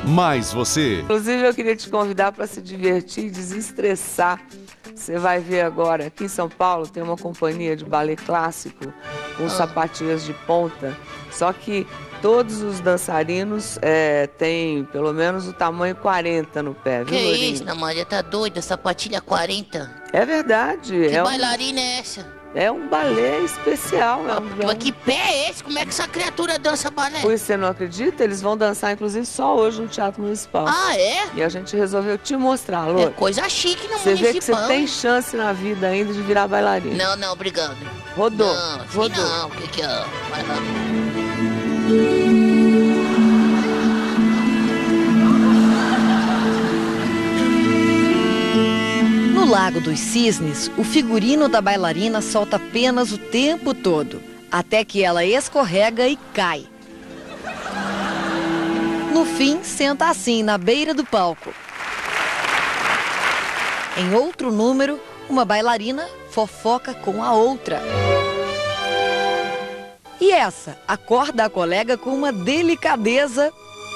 Mais você. Inclusive, eu queria te convidar para se divertir e desestressar. Você vai ver agora, aqui em São Paulo, tem uma companhia de balé clássico com sapatilhas de ponta. Só que todos os dançarinos têm pelo menos o tamanho 40 no pé, viu, Que isso, Ana Maria, tá doida? Sapatilha 40? É verdade. Que bailarina é essa? É um balé especial. Mas que pé é esse? Como é que essa criatura dança balé? Pois você não acredita? Eles vão dançar, inclusive, só hoje no Teatro Municipal. Ah, é? E a gente resolveu te mostrar, Lô. É coisa chique no Você vê que você Municipal. tem chance na vida ainda de virar bailarina. Não, não, obrigado. Rodou. Não, rodou. Não, o que é? Vai lá. No Lago dos Cisnes, o figurino da bailarina solta penas o tempo todo, até que ela escorrega e cai. No fim, senta assim, na beira do palco. Em outro número, uma bailarina fofoca com a outra. E essa acorda a colega com uma delicadeza.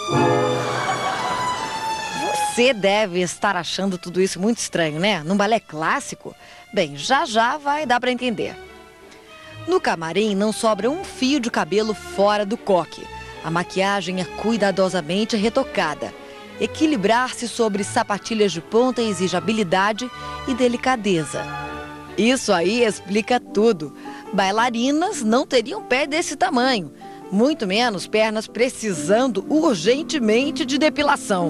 Você deve estar achando tudo isso muito estranho, né? Num balé clássico? Bem, já vai dar para entender. No camarim não sobra um fio de cabelo fora do coque. A maquiagem é cuidadosamente retocada. Equilibrar-se sobre sapatilhas de ponta exige habilidade e delicadeza. Isso aí explica tudo. Bailarinas não teriam pé desse tamanho, muito menos pernas precisando urgentemente de depilação.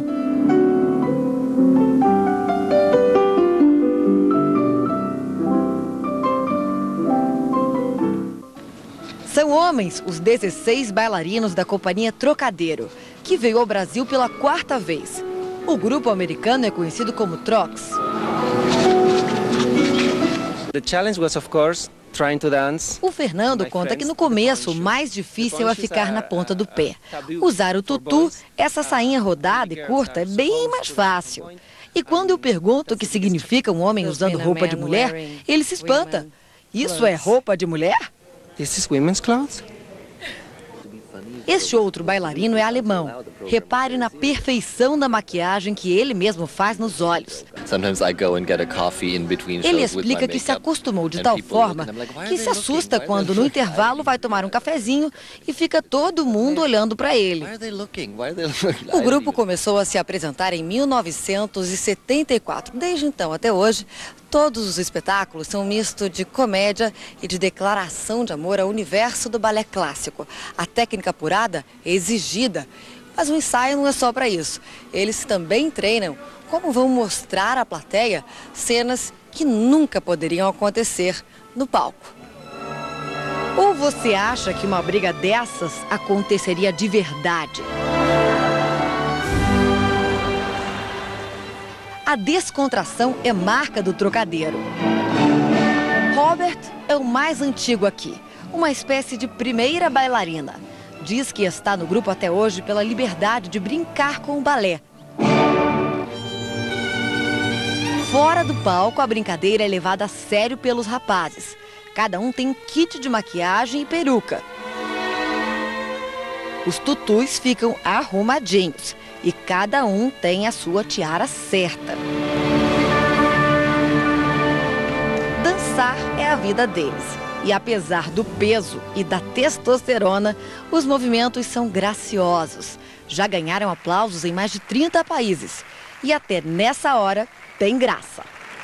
São homens os 16 bailarinos da companhia Trocadero, que veio ao Brasil pela 4ª vez. O grupo americano é conhecido como Trox. O Fernando conta que no começo o mais difícil é ficar na ponta do pé. Usar o tutu, essa sainha rodada e curta, é bem mais fácil. E quando eu pergunto o que significa um homem usando roupa de mulher, ele se espanta. Isso é roupa de mulher? This is women's clothes? Este outro bailarino é alemão. Repare na perfeição da maquiagem que ele mesmo faz nos olhos. Ele explica que se acostumou de tal forma que se assusta quando no intervalo vai tomar um cafezinho e fica todo mundo olhando para ele. O grupo começou a se apresentar em 1974. Desde então até hoje, todos os espetáculos são um misto de comédia e de declaração de amor ao universo do balé clássico. A técnica apurada é exigida, mas o ensaio não é só para isso. Eles também treinam como vão mostrar à plateia cenas que nunca poderiam acontecer no palco. Ou você acha que uma briga dessas aconteceria de verdade? A descontração é marca do Trocadero. Robert é o mais antigo aqui, uma espécie de primeira bailarina. Diz que está no grupo até hoje pela liberdade de brincar com o balé. Fora do palco, a brincadeira é levada a sério pelos rapazes. Cada um tem um kit de maquiagem e peruca. Os tutus ficam arrumadinhos e cada um tem a sua tiara certa. Dançar é a vida deles. E apesar do peso e da testosterona, os movimentos são graciosos. Já ganharam aplausos em mais de 30 países. E até nessa hora tem graça.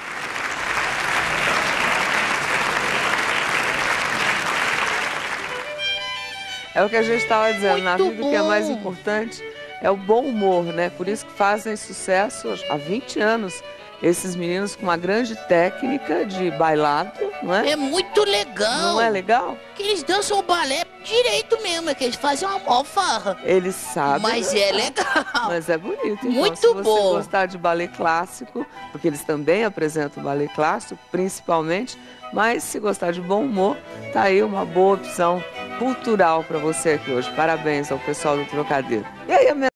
É o que a gente estava dizendo, na vida o que é mais importante é o bom humor, né? Por isso que fazem sucesso há 20 anos. Esses meninos com uma grande técnica de bailado, não é? É muito legal. Não é legal? Que eles dançam o balé direito mesmo, é que eles fazem uma mó farra. Eles sabem. Mas é legal. Mas é bonito. Então, Muito se você bom. gostar de balé clássico, porque eles também apresentam balé clássico, principalmente, mas se gostar de bom humor, tá aí uma boa opção cultural para você aqui hoje. Parabéns ao pessoal do Trocadero. E aí, a